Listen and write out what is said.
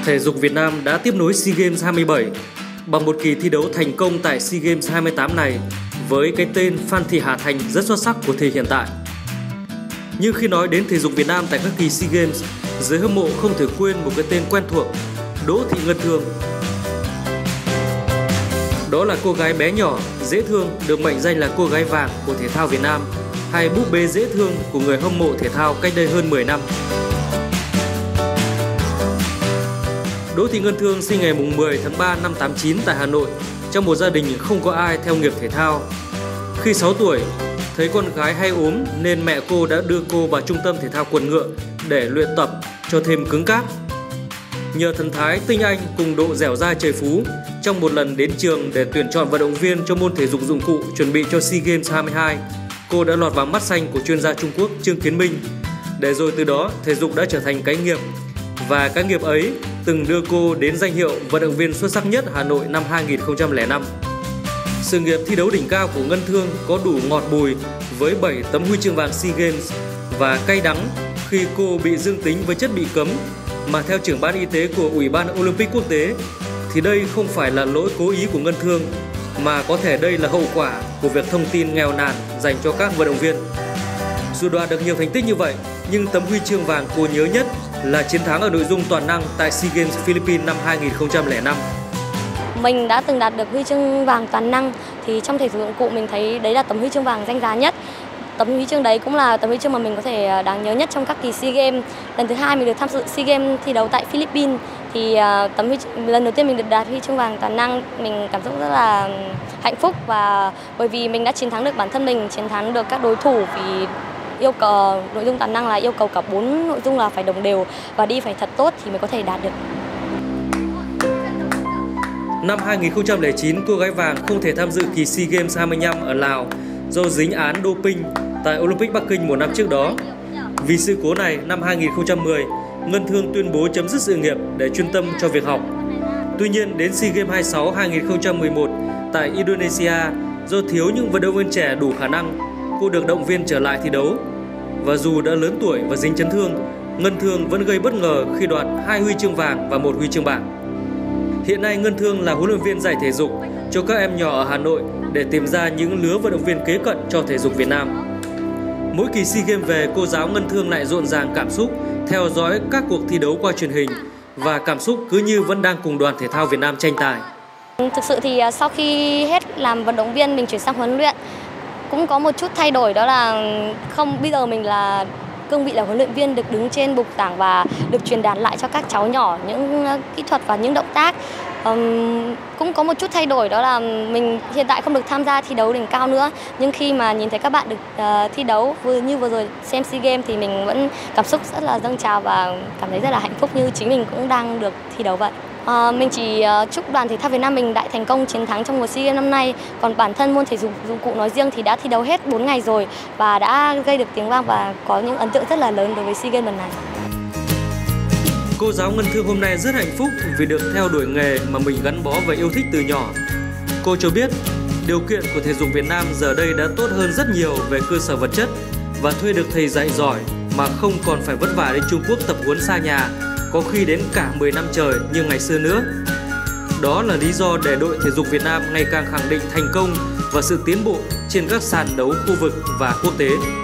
Thể dục Việt Nam đã tiếp nối SEA Games 27 bằng một kỳ thi đấu thành công tại SEA Games 28 này với cái tên Phan Thị Hà Thành rất xuất sắc của thời hiện tại. Nhưng khi nói đến thể dục Việt Nam tại các kỳ SEA Games, giới hâm mộ không thể quên một cái tên quen thuộc, Đỗ Thị Ngân Thương. Đó là cô gái bé nhỏ, dễ thương, được mệnh danh là cô gái vàng của thể thao Việt Nam, hay búp bê dễ thương của người hâm mộ thể thao cách đây hơn 10 năm. Đỗ Thị Ngân Thương sinh ngày 10 tháng 3 năm 89 tại Hà Nội, trong một gia đình không có ai theo nghiệp thể thao. Khi 6 tuổi, thấy con gái hay ốm nên mẹ cô đã đưa cô vào trung tâm thể thao quần ngựa để luyện tập cho thêm cứng cáp. Nhờ thần thái tinh anh cùng độ dẻo dai trời phú, trong một lần đến trường để tuyển chọn vận động viên cho môn thể dục dụng cụ chuẩn bị cho SEA Games 22, cô đã lọt vào mắt xanh của chuyên gia Trung Quốc Trương Kiến Minh. Để rồi từ đó, thể dục đã trở thành cái nghiệp. Và cái nghiệp ấy từng đưa cô đến danh hiệu vận động viên xuất sắc nhất Hà Nội năm 2005. Sự nghiệp thi đấu đỉnh cao của Ngân Thương có đủ ngọt bùi với 7 tấm huy chương vàng SEA Games và cay đắng khi cô bị dương tính với chất bị cấm, mà theo trưởng ban y tế của Ủy ban Olympic quốc tế thì đây không phải là lỗi cố ý của Ngân Thương, mà có thể đây là hậu quả của việc thông tin nghèo nàn dành cho các vận động viên. Dù đoạt được nhiều thành tích như vậy, nhưng tấm huy chương vàng cô nhớ nhất là chiến thắng ở nội dung toàn năng tại SEA Games Philippines năm 2005. Mình đã từng đạt được huy chương vàng toàn năng, thì trong thể dục dụng cụ mình thấy đấy là tấm huy chương vàng danh giá nhất. Tấm huy chương đấy cũng là tấm huy chương mà mình có thể đáng nhớ nhất trong các kỳ SEA Games. Lần thứ hai mình được tham dự SEA Games thi đấu tại Philippines, thì lần đầu tiên mình được đạt huy chương vàng toàn năng, mình cảm xúc rất là hạnh phúc, và bởi vì mình đã chiến thắng được bản thân mình, chiến thắng được các đối thủ, vì yêu cầu nội dung toàn năng là yêu cầu cả 4 nội dung là phải đồng đều và đi phải thật tốt thì mới có thể đạt được. Năm 2009, cô gái vàng không thể tham dự kỳ SEA Games 25 ở Lào do dính án doping tại Olympic Bắc Kinh một năm trước đó. Vì sự cố này, năm 2010, Ngân Thương tuyên bố chấm dứt sự nghiệp để chuyên tâm cho việc học. Tuy nhiên, đến SEA Games 26 2011 tại Indonesia, do thiếu những vận động viên trẻ đủ khả năng, cô được động viên trở lại thi đấu. Và dù đã lớn tuổi và dính chấn thương, Ngân Thương vẫn gây bất ngờ khi đoạt 2 huy chương vàng và 1 huy chương bạc. Hiện nay Ngân Thương là huấn luyện viên dạy thể dục cho các em nhỏ ở Hà Nội để tìm ra những lứa vận động viên kế cận cho thể dục Việt Nam. Mỗi kỳ SEA Games về, cô giáo Ngân Thương lại rộn ràng cảm xúc theo dõi các cuộc thi đấu qua truyền hình, và cảm xúc cứ như vẫn đang cùng đoàn thể thao Việt Nam tranh tài. Thực sự thì sau khi hết làm vận động viên, mình chuyển sang huấn luyện, cũng có một chút thay đổi, đó là bây giờ mình là cương vị là huấn luyện viên, được đứng trên bục giảng và được truyền đạt lại cho các cháu nhỏ những kỹ thuật và những động tác. Cũng có một chút thay đổi, đó là mình hiện tại không được tham gia thi đấu đỉnh cao nữa, nhưng khi mà nhìn thấy các bạn được thi đấu như vừa rồi xem SEA Games thì mình vẫn cảm xúc rất là dâng trào và cảm thấy rất là hạnh phúc như chính mình cũng đang được thi đấu vậy. Mình chỉ chúc đoàn thể thao Việt Nam mình đại thành công chiến thắng trong mùa SEA Games năm nay. Còn bản thân môn thể dục dụng cụ nói riêng thì đã thi đấu hết 4 ngày rồi và đã gây được tiếng vang và có những ấn tượng rất là lớn đối với SEA Games lần này. Cô giáo Ngân Thương hôm nay rất hạnh phúc vì được theo đuổi nghề mà mình gắn bó và yêu thích từ nhỏ. Cô cho biết điều kiện của thể dục Việt Nam giờ đây đã tốt hơn rất nhiều về cơ sở vật chất và thuê được thầy dạy giỏi mà không còn phải vất vả đến Trung Quốc tập huấn xa nhà, có khi đến cả 10 năm trời như ngày xưa nữa. Đó là lý do để đội thể dục Việt Nam ngày càng khẳng định thành công và sự tiến bộ trên các sàn đấu khu vực và quốc tế.